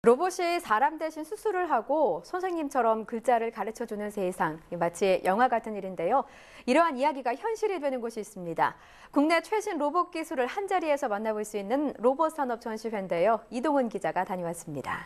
로봇이 사람 대신 수술을 하고 선생님처럼 글자를 가르쳐주는 세상, 마치 영화 같은 일인데요. 이러한 이야기가 현실이 되는 곳이 있습니다. 국내 최신 로봇 기술을 한자리에서 만나볼 수 있는 로봇 산업 전시회인데요. 이동훈 기자가 다녀왔습니다.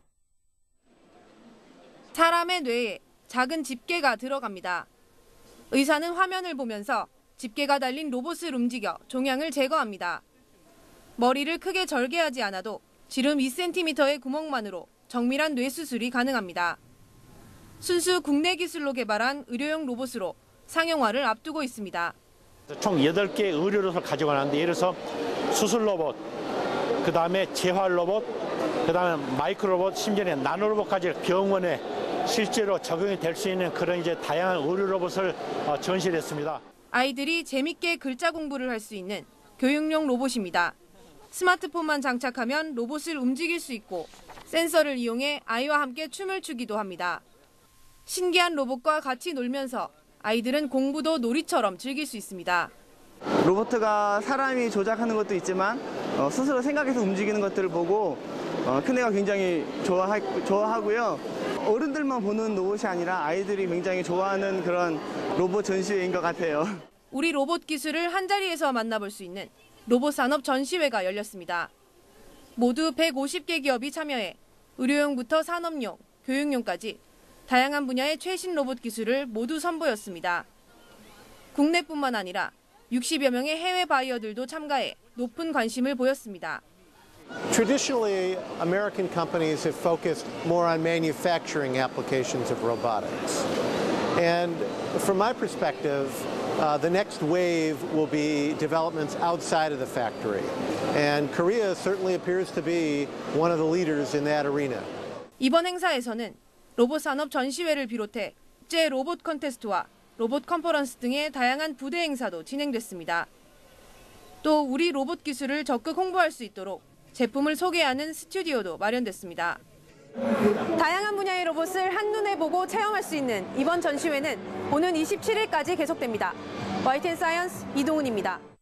사람의 뇌에 작은 집게가 들어갑니다. 의사는 화면을 보면서 집게가 달린 로봇을 움직여 종양을 제거합니다. 머리를 크게 절개하지 않아도 지름 2cm의 구멍만으로 정밀한 뇌 수술이 가능합니다. 순수 국내 기술로 개발한 의료용 로봇으로 상용화를 앞두고 있습니다. 총 8개의 의료 로봇을 가져가는데, 예를 들어서 수술 로봇, 그다음에 재활 로봇, 그다음에 마이크로 로봇, 심지어는 나노 로봇까지 병원에 실제로 적용이 될 수 있는 그런 다양한 의료 로봇을 전시했습니다. 아이들이 재밌게 글자 공부를 할 수 있는 교육용 로봇입니다. 스마트폰만 장착하면 로봇을 움직일 수 있고 센서를 이용해 아이와 함께 춤을 추기도 합니다. 신기한 로봇과 같이 놀면서 아이들은 공부도 놀이처럼 즐길 수 있습니다. 로봇가 사람이 조작하는 것도 있지만 스스로 생각해서 움직이는 것들을 보고 큰애가 굉장히 좋아하고요. 어른들만 보는 로봇이 아니라 아이들이 굉장히 좋아하는 그런 로봇 전시회인 것 같아요. 우리 로봇 기술을 한자리에서 만나볼 수 있는 로봇 산업 전시회가 열렸습니다. 모두 150개 기업이 참여해 의료용부터 산업용, 교육용까지 다양한 분야의 최신 로봇 기술을 모두 선보였습니다. 국내뿐만 아니라 60여 명의 해외 바이어들도 참가해 높은 관심을 보였습니다. Traditionally, American companies have focused more on manufacturing applications of robotics. And from my perspective, the next wave will be developments outside of the factory. And Korea certainly appears to be one of the leaders in that arena. 이번 행사에서는 로봇 산업 전시회를 비롯해 국제 로봇 컨테스트와 로봇 컨퍼런스 등의 다양한 부대 행사도 진행됐습니다. 또 우리 로봇 기술을 적극 홍보할 수 있도록 제품을 소개하는 스튜디오도 마련됐습니다. 다양한 분야의 로봇을 한눈에 보고 체험할 수 있는 이번 전시회는 오는 27일까지 계속됩니다. YTN 사이언스 이동훈입니다.